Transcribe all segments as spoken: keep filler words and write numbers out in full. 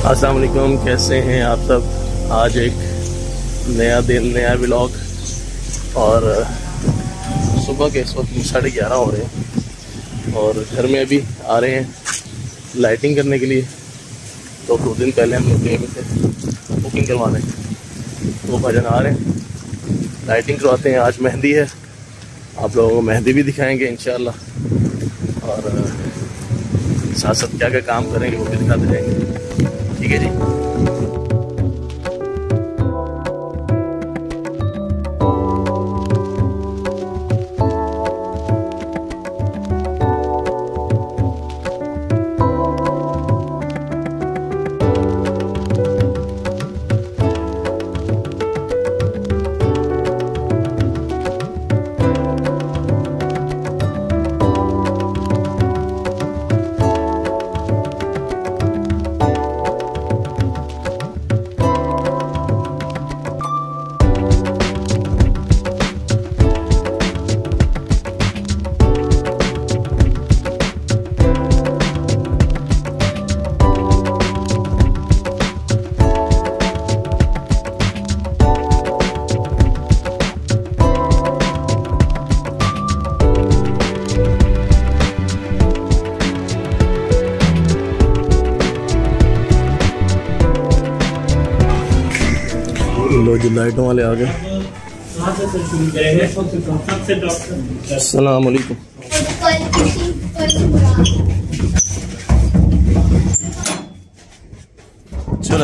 अस्सलाम वालेकुम, कैसे हैं आप सब। आज एक नया दिन, नया व्लॉग। और सुबह के इस वक्त साढ़े ग्यारह हो रहे हैं और घर में अभी आ रहे हैं लाइटिंग करने के लिए। तो दो दिन पहले हम लोग गए थे बुकिंग करवाने, वो भजन आ रहे हैं, लाइटिंग करवाते हैं। आज मेहंदी है, आप लोगों को मेहंदी भी दिखाएंगे इंशाल्लाह। और साथ साथ क्या क्या काम करेंगे वो भी दिखाते रहेंगे। ठीक है जी। लो जी, लाइटों वाले आ गए। अस्सलाम वालेकुम। चलो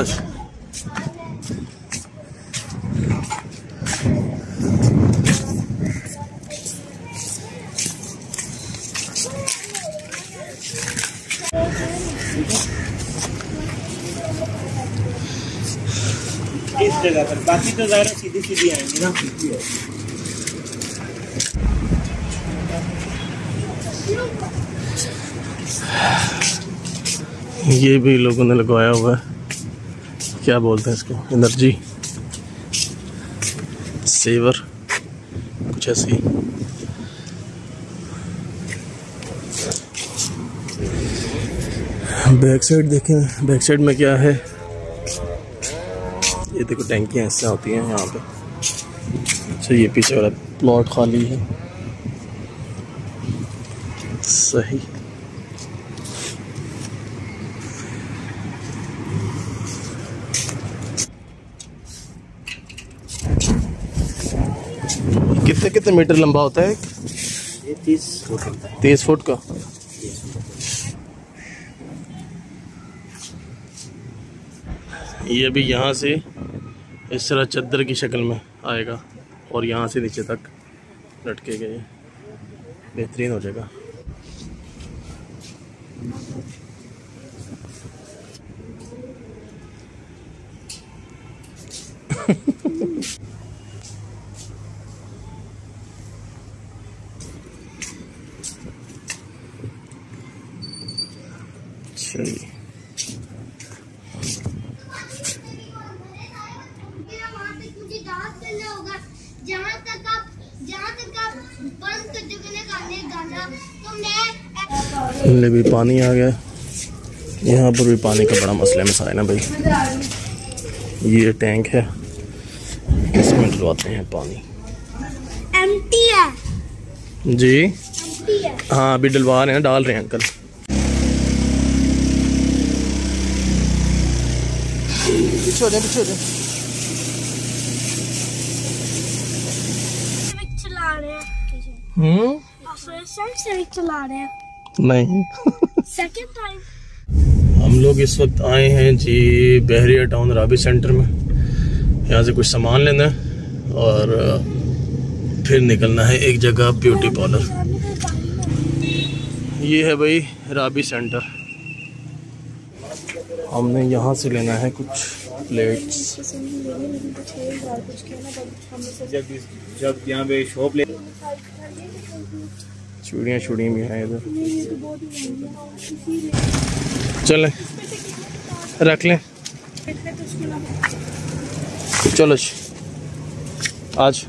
इस जगह पर, बाकी तो ज़्यादा सीधी सीधी आएंगी ना। ये भी लोगों ने लगवाया हुआ है, क्या बोलते हैं इसको, एनर्जी सेवर कुछ ऐसी। बैक साइड देखें, बैक साइड में क्या है, ये देखो टैंकियाँ इससे होती हैं यहाँ पे। अच्छा, ये पीछे वाला प्लॉट खाली है। सही। कितने कितने मीटर लंबा होता है? ये तीस फुट होता है। तीस फुट का। ये भी यहाँ से इस तरह चद्दर की शक्ल में आएगा और यहाँ से नीचे तक लटके गए, बेहतरीन हो जाएगा। चलिए, जहाँ तक आप जहाँ तक आप बंद कर चुके गाने गाना तो मैं ले भी पानी आ गया। यहाँ पर भी पानी का बड़ा मसला मसाला है ना भाई। ये टैंक है, इसमें डलवाते हैं पानी। एम्प्टी है जी, एम्प्टी है। हाँ अभी डलवा रहे हैं, डाल रहे हैं अंकल। पीछे हो जाए, पीछे हो जाए। चला रहे हैं हम्म से चला रहे हैं नहीं। सेकंड टाइम हम लोग इस वक्त आए हैं जी बहरिया टाउन राबी सेंटर में। यहाँ से कुछ सामान लेना है और फिर निकलना है एक जगह ब्यूटी पार्लर। ये है भाई राबी सेंटर। हमने यहाँ से लेना है कुछ प्लेट्स। जब जब यहाँ पे शॉप ले, चूड़ियाँ चूड़ियाँ भी हैं इधर। चलें, रख लें। चलो आज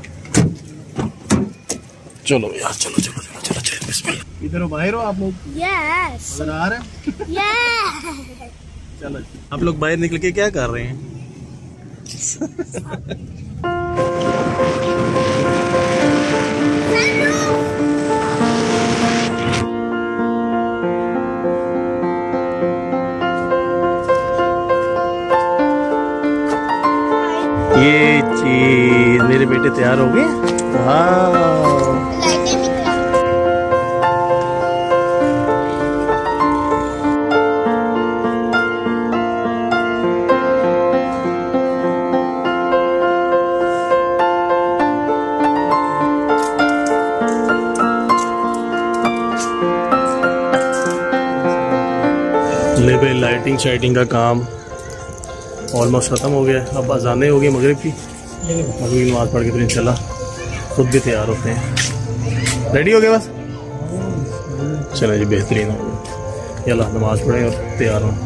चलो यार, चलो चलो चलो चलो चलो। इधर हो, बाहर हो आप लोग? यस आ रहे हैं? यस चलो आप लोग बाहर निकल के क्या कर रहे हैं? ये चीज मेरे बेटे तैयार हो गए। वाह ले भाई लाइटिंग शाइटिंग का काम ऑलमोस्ट ख़त्म हो गया। अब अज़ानें हो गई मगरिब की, मगरिब की नमाज़ पढ़ के फिर इंशाल्लाह खुद भी तैयार होते हैं। रेडी हो गए बस? चलो जी बेहतरीन हो गया। चलो नमाज़ पढ़ें और तैयार हों।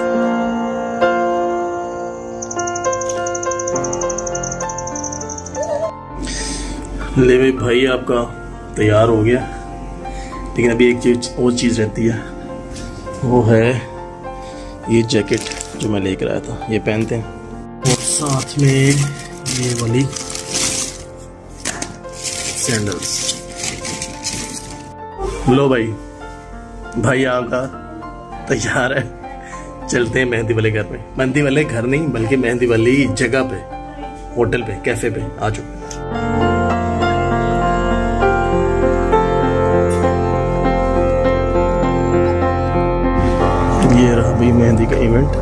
ले भाई भाई आपका तैयार हो गया, लेकिन अभी एक चीज़ और चीज़ रहती है, वो है ये जैकेट जो मैं लेकर आया था, ये पहनते हैं और साथ में ये वाली सैंडल्स। लो भाई भाई आपका तैयार है, चलते हैं मेहंदी वाले घर में। मेहंदी वाले घर नहीं बल्कि मेहंदी वाली जगह पे, होटल पे, कैफे पे आ चुके। ये रहा भाई मेहंदी का इवेंट।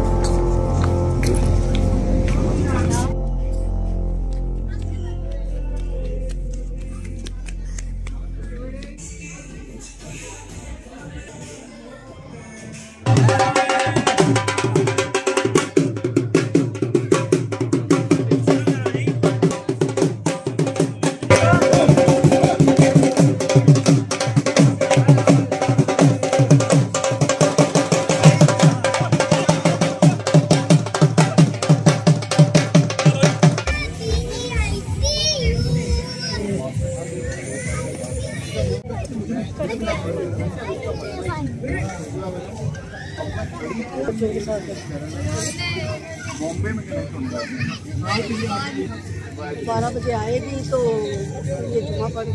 बारह बजे आएगी तो ये जुमा पड़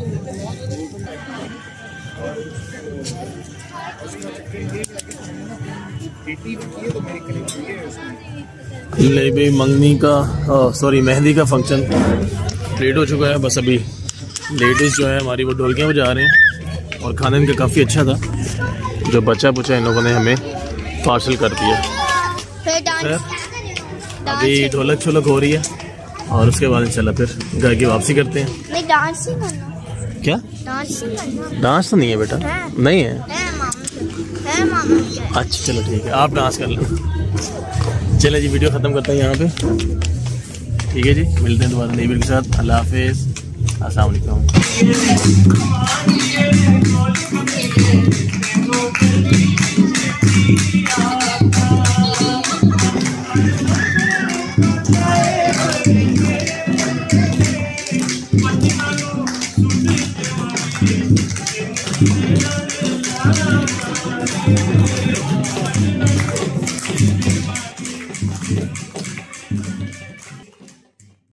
ले भाई मंगनी का सॉरी मेहंदी का फंक्शन लेट हो चुका है। बस अभी लेडीज जो है हमारी वो ढोलकियाँ बजा रहे हैं और खाना इनका काफ़ी अच्छा था, जो बचा बुचा इन लोगों ने हमें पार्सल कर दिया। अभी ढोलक छोलक हो रही है और उसके बाद इंशाल्लाह फिर घर की वापसी करते हैं। नहीं डांस ही करना। क्या डांस ही करना? डांस तो नहीं है बेटा, है। नहीं है, है मामा, है मामा। अच्छा चलो ठीक है, आप डांस कर लो। चले जी वीडियो ख़त्म करते हैं यहाँ पे, ठीक है जी, मिलते हैं दोबारा नई वीडियो के साथ। अल्लाह हाफिज़, अस्सलाम वालेकुम।